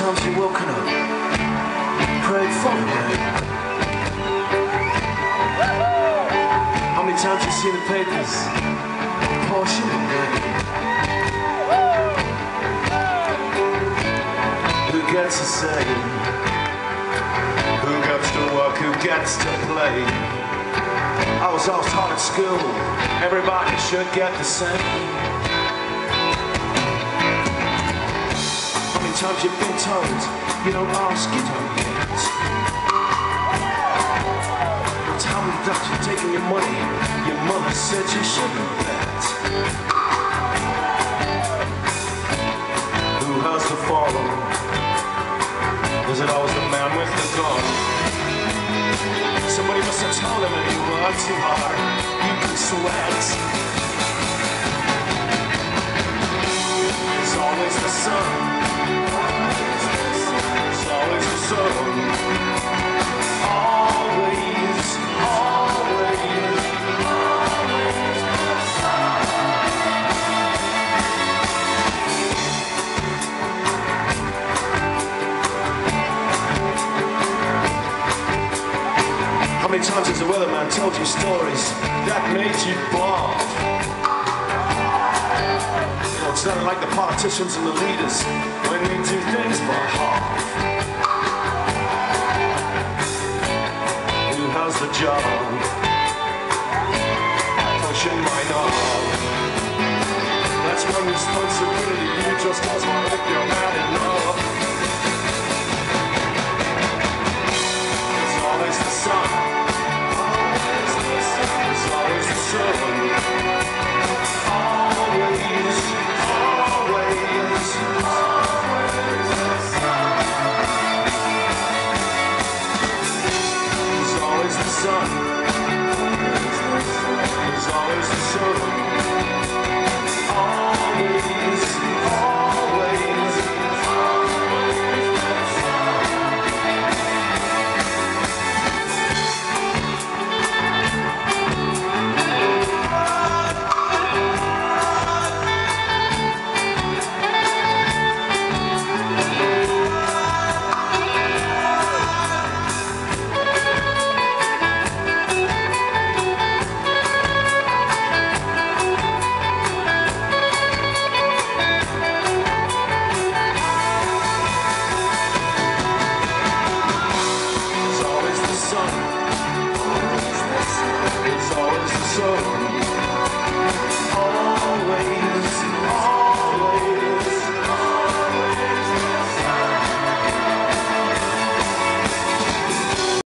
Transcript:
times you've woken up, prayed for the rain? How many times you seen the papers, portion of rain? Who gets to say? Who gets to work? Who gets to play? I was always taught at school, everybody should get the same. Times you've been told, you don't ask, you don't get. Tell me that you're taking your money, your mother said you shouldn't bet. Who has to follow? Is it always the man with the gun? Somebody must have told him if you work too hard, you can sweat. It's always the sun. Always the sun. Always, always, always the sun. How many times has the weatherman told you stories that made you bald? You know, it's not like the politicians and the leaders when they do things by half. The job, pushing my knob. That's one responsibility you just must want if you're mad in love. It's always the sun. It's always the sun. Always, always, always the sun. The sun is always the sun. Always, always, always the sun. It's always the sun.